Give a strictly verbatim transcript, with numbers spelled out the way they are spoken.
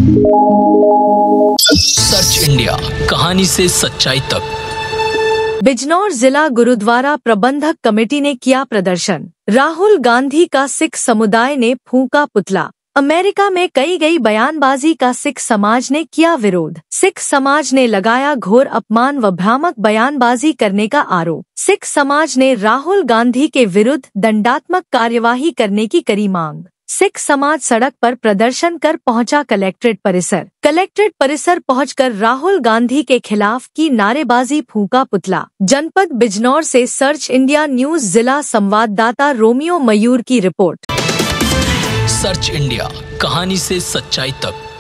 Search India, कहानी से सच्चाई तक। बिजनौर जिला गुरुद्वारा प्रबंधक कमेटी ने किया प्रदर्शन। राहुल गांधी का सिख समुदाय ने फूंका पुतला। अमेरिका में कई गई बयानबाजी का सिख समाज ने किया विरोध। सिख समाज ने लगाया घोर अपमान व भ्रामक बयानबाजी करने का आरोप। सिख समाज ने राहुल गांधी के विरुद्ध दंडात्मक कार्यवाही करने की करी मांग। सिख समाज सड़क पर प्रदर्शन कर पहुंचा कलेक्ट्रेट परिसर। कलेक्ट्रेट परिसर पहुंचकर राहुल गांधी के खिलाफ की नारेबाजी, फूंका पुतला। जनपद बिजनौर से सर्च इंडिया न्यूज जिला संवाददाता रोमियो मयूर की रिपोर्ट। सर्च इंडिया, कहानी से सच्चाई तक।